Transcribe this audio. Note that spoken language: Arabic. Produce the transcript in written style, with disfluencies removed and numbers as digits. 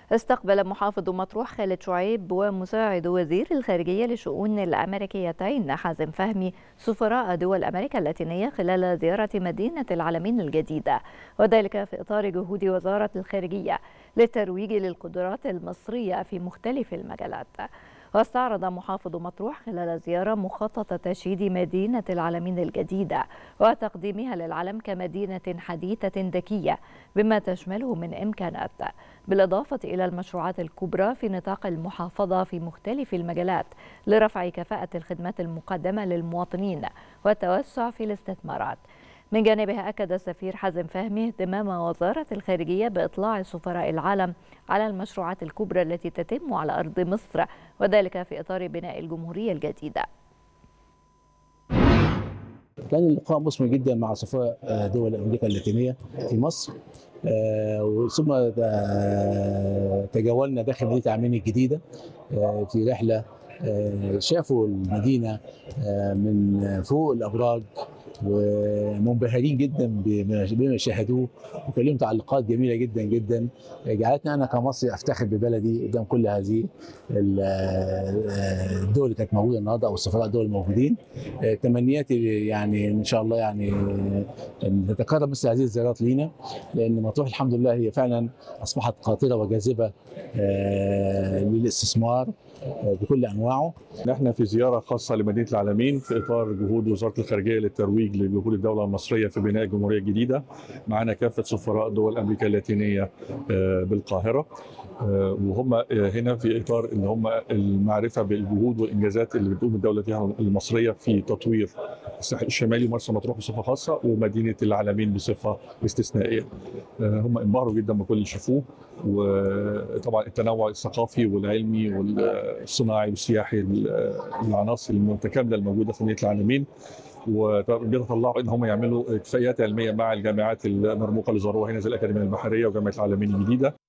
استقبل محافظ مطروح خالد شعيب ومساعد وزير الخارجية للشؤون الأمريكيتين حازم فهمي سفراء دول أمريكا اللاتينية خلال زيارة مدينة العلمين الجديدة، وذلك في إطار جهود وزارة الخارجية للترويج للقدرات المصرية في مختلف المجالات. واستعرض محافظ مطروح خلال الزيارة مخطط تشييد مدينة العلمين الجديدة وتقديمها للعالم كمدينة حديثة ذكية بما تشمله من إمكانات، بالإضافة إلى المشروعات الكبرى في نطاق المحافظة في مختلف المجالات لرفع كفاءة الخدمات المقدمة للمواطنين والتوسع في الاستثمارات. من جانبها أكد السفير حازم فهمي اهتمام وزارة الخارجية بإطلاع سفراء العالم على المشروعات الكبرى التي تتم على أرض مصر، وذلك في إطار بناء الجمهورية الجديدة. كان اللقاء مثمر جدا مع سفراء دول امريكا اللاتينيه في مصر، ثم تجولنا داخل مدينه العلمين الجديده في رحله. شافوا المدينه من فوق الابراج ومنبهرين جدا بما شاهدوه، وكان لهم تعليقات جميله جدا جدا جعلتني انا كمصري افتخر ببلدي قدام كل هذه الدول اللي كانت موجوده النهارده او السفراء الدول الموجودين. تمنياتي يعني ان شاء الله يعني ان تتكرر مثل هذه الزيارات لينا، لان مطروح الحمد لله هي فعلا اصبحت قاطره وجاذبه للاستثمار بكل انواعه. نحن في زياره خاصه لمدينه العلمين في اطار جهود وزاره الخارجيه للترويج لجهود الدوله المصريه في بناء الجمهوريه الجديده. معنا كافه سفراء دول امريكا اللاتينيه بالقاهره، وهم هنا في اطار ان هم المعرفه بالجهود والانجازات اللي بتقوم الدوله فيها المصريه في تطوير الساحل الشمالي ومرسى مطروح بصفه خاصه ومدينه العلمين بصفه استثنائيه. هم انبهروا جدا بكل اللي شافوه، وطبعا التنوع الثقافي والعلمي والصناعي والسياحي، العناصر المتكامله الموجوده في مدينه العلمين، وبيتطلعوا ان هم يعملوا اتفاقيات علميه مع الجامعات المرموقه اللي زاروها هنا زي الاكاديميه البحريه وجامعه العلمين الجديده.